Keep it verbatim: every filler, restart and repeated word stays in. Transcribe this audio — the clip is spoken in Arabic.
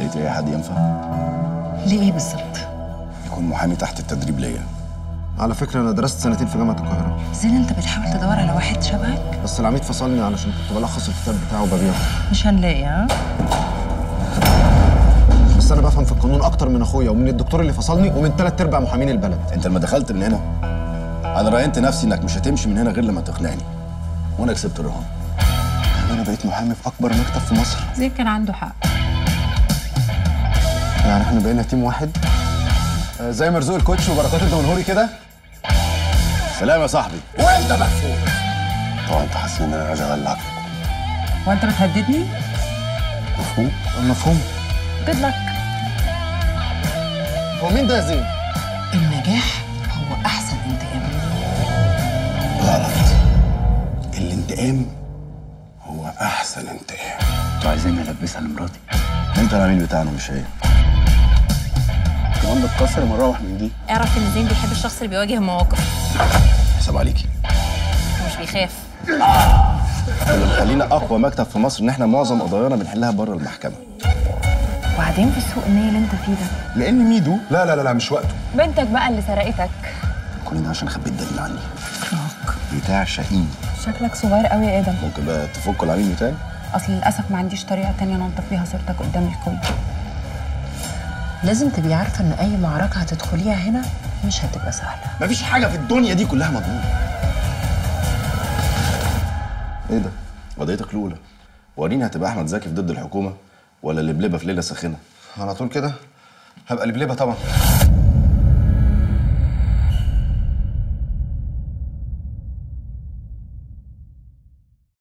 تفتكري اي حد ينفع؟ ليه بالظبط؟ يكون محامي تحت التدريب ليا. على فكره انا درست سنتين في جامعه القاهره. زين انت بتحاول تدور على واحد شبهك؟ بس العميد فصلني علشان كنت بلخص الكتاب بتاعه وببيعه. مش هنلاقي. ها؟ بس انا بفهم في القانون اكتر من اخويا ومن الدكتور اللي فصلني ومن ثلاث ارباع محامين البلد. انت لما دخلت من هنا انا راينت نفسي انك مش هتمشي من هنا غير لما تقنعني، وانا كسبت الرهان. انا بقيت محامي في اكبر مكتب في مصر. زين كان عنده حق. يعني احنا بقينا تيم واحد آه زي مرزوق الكوتش وبركات الدمنهوري كده. سلام يا صاحبي. وانت مكفوف. طبعا انت حاسس ان انا عايز اولعك. وانت بتهددني؟ مفهوم؟ مفهوم. جود لك. هو مين ده يا زين؟ النجاح هو احسن انتقام. غلط. الانتقام هو احسن انتقام. انتوا عايزين نلبسها لمراتي؟ انت العميل بتاعنا مش هي. كمان بتكسر مراوح من دي. اعرف ان زين بيحب الشخص اللي بيواجه مواقف. حساب عليكي. مش بيخاف. اللي مخلينا اقوى مكتب في مصر ان احنا معظم قضايانا بنحلها بره المحكمه. وبعدين في سوق النية اللي انت فيه ده، لان ميدو لا لا لا لا مش وقته. بنتك بقى اللي سرقتك. كل ده عشان خبيت الدليل عني. بتاع شقيني. شكلك صغير قوي يا ادم. ممكن بقى تفكوا العميل بتاعي؟ اصل للاسف ما عنديش طريقه تانية انضف بيها صورتك قدام الكل. لازم تبقي عارفه ان اي معركه هتدخليها هنا مش هتبقى سهله. مفيش حاجه في الدنيا دي كلها مضمونه. ايه ده؟ قضيتك الاولى. وريني هتبقى احمد زكي في ضد الحكومه ولا لبلبه في ليله ساخنه؟ على طول كده هبقى لبلبه طبعا.